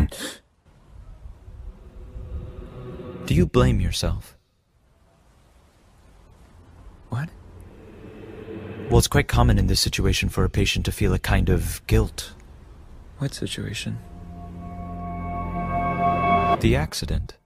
Do you blame yourself? What? Well, it's quite common in this situation for a patient to feel a kind of guilt. What situation? The accident.